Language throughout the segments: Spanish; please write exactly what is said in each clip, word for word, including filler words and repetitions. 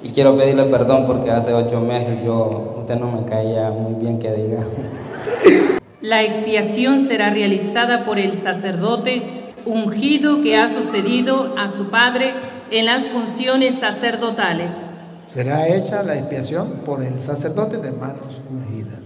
y quiero pedirle perdón porque hace ocho meses yo, usted no me caía muy bien, que diga. La expiación será realizada por el sacerdote ungido que ha sucedido a su padre en las funciones sacerdotales. Será hecha la expiación por el sacerdote de manos ungidas.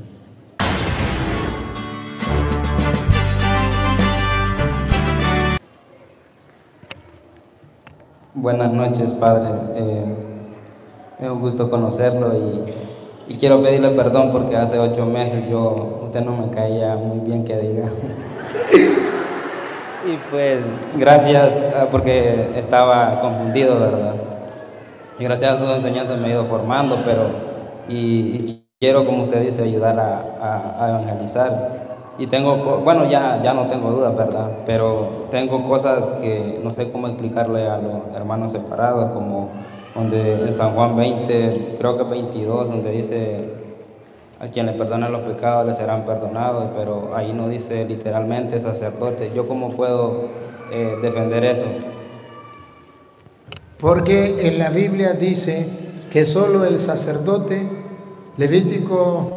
Buenas noches, Padre. Eh, es un gusto conocerlo y, y quiero pedirle perdón porque hace ocho meses yo, usted no me caía muy bien, que diga. Y pues, gracias, porque estaba confundido, ¿verdad? Y gracias a sus enseñanzas me he ido formando, pero, y, y quiero, como usted dice, ayudar a, a, a evangelizar. Y tengo, bueno, ya, ya no tengo dudas, ¿verdad? Pero tengo cosas que no sé cómo explicarle a los hermanos separados, como donde en San Juan veinte, creo que veintidós, donde dice: a quien le perdonen los pecados le serán perdonados, pero ahí no dice literalmente sacerdote. ¿Yo cómo puedo eh, defender eso? Porque en la Biblia dice que solo el sacerdote, Levítico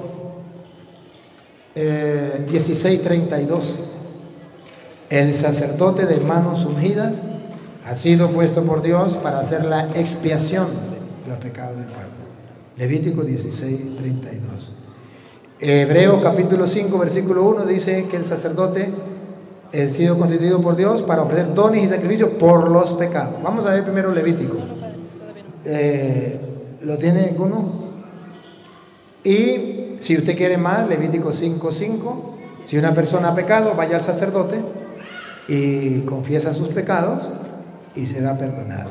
eh, dieciséis treinta y dos, el sacerdote de manos ungidas ha sido puesto por Dios para hacer la expiación de los pecados del pueblo. Levítico dieciséis treinta y dos. Hebreos capítulo cinco, versículo uno dice que el sacerdote ha sido constituido por Dios para ofrecer dones y sacrificios por los pecados. Vamos a ver primero Levítico. Eh, ¿Lo tiene alguno? Y si usted quiere más, Levítico cinco cinco. Si una persona ha pecado, vaya al sacerdote y confiesa sus pecados y será perdonado.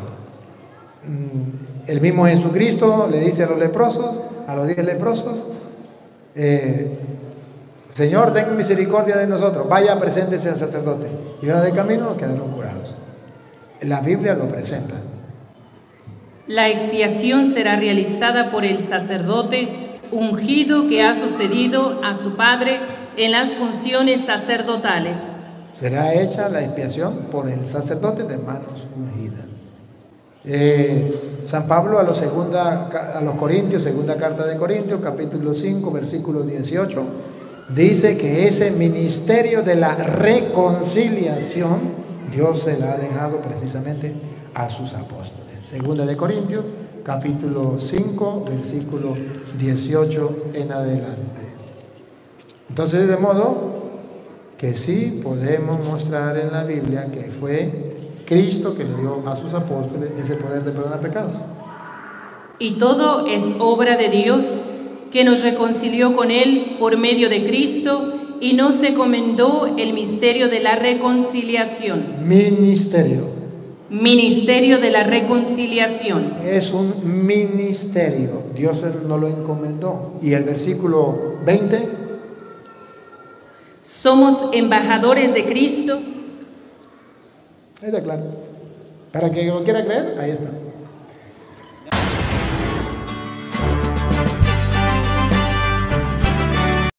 El mismo Jesucristo le dice a los leprosos, a los diez leprosos, eh, Señor, ten misericordia de nosotros, vaya, preséntese al sacerdote. Y una de camino quedaron curados. La Biblia lo presenta. La expiación será realizada por el sacerdote ungido que ha sucedido a su padre en las funciones sacerdotales. Será hecha la expiación por el sacerdote de manos ungidas. Eh, San Pablo a los, segunda, a los Corintios, segunda carta de Corintios, capítulo cinco, versículo dieciocho, dice que ese ministerio de la reconciliación Dios se la ha dejado precisamente a sus apóstoles. Segunda de Corintios, capítulo cinco, versículo dieciocho en adelante. Entonces, de modo que sí podemos mostrar en la Biblia que fue Cristo que le dio a sus apóstoles ese poder de perdonar pecados. Y todo es obra de Dios, que nos reconcilió con Él por medio de Cristo y nos encomendó el misterio de la reconciliación. Ministerio. Ministerio de la reconciliación. Es un ministerio. Dios nos lo encomendó. Y el versículo veinte. Somos embajadores de Cristo. Ahí está claro. Para que lo quiera creer, ahí está.